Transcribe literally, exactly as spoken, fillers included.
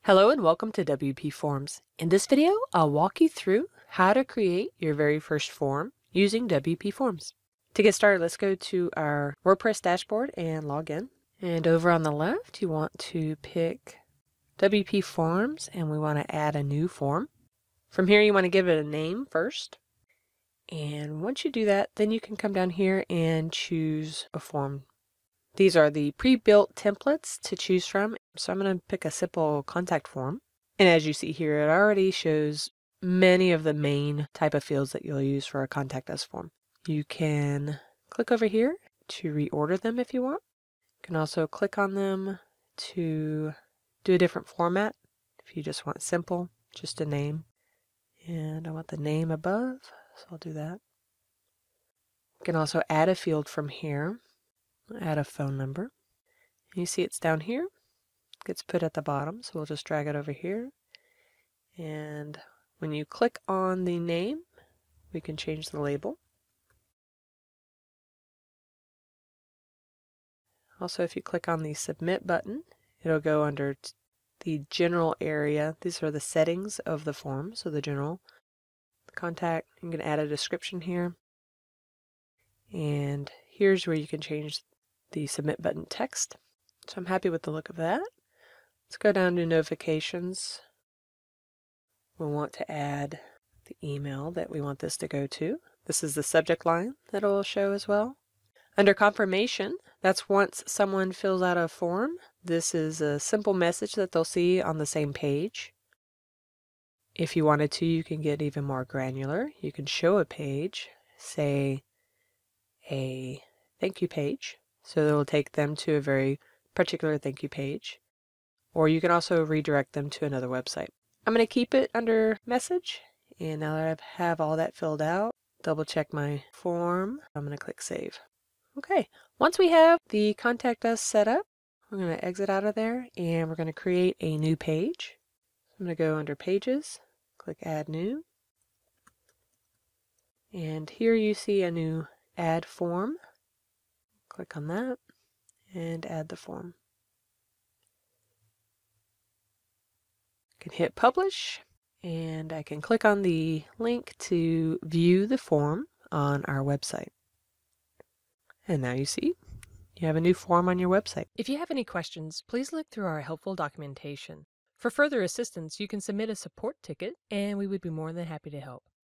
Hello and welcome to W P Forms. In this video, I'll walk you through how to create your very first form using W P Forms. To get started, let's go to our WordPress dashboard and log in. And over on the left, you want to pick W P Forms and we want to add a new form. From here, you want to give it a name first. And once you do that, then you can come down here and choose a form. These are the pre-built templates to choose from. So I'm going to pick a simple contact form. And as you see here, it already shows many of the main type of fields that you'll use for a contact us form. You can click over here to reorder them if you want. You can also click on them to do a different format if you just want simple, just a name. And I want the name above, so I'll do that. You can also add a field from here. Add a phone number. You see it's down here. It gets put at the bottom, so we'll just drag it over here. And when you click on the name, we can change the label. Also, if you click on the submit button, it'll go under the general area. These are the settings of the form, so the general, the contact. You can add a description here. And here's where you can change the submit button text. So I'm happy with the look of that. Let's go down to notifications. We'll want to add the email that we want this to go to. This is the subject line that it will show as well. Under confirmation, that's once someone fills out a form. This is a simple message that they'll see on the same page. If you wanted to, you can get even more granular. You can show a page, say a thank you page. So it will take them to a very particular thank you page. Or you can also redirect them to another website. I'm going to keep it under message. And now that I have all that filled out, double check my form. I'm going to click save. Okay, once we have the contact us set up, we're going to exit out of there and we're going to create a new page. I'm going to go under pages, click add new. And here you see a new add form. Click on that and add the form. I can hit publish and I can click on the link to view the form on our website. And now you see you have a new form on your website. If you have any questions, please look through our helpful documentation. For further assistance, you can submit a support ticket and we would be more than happy to help.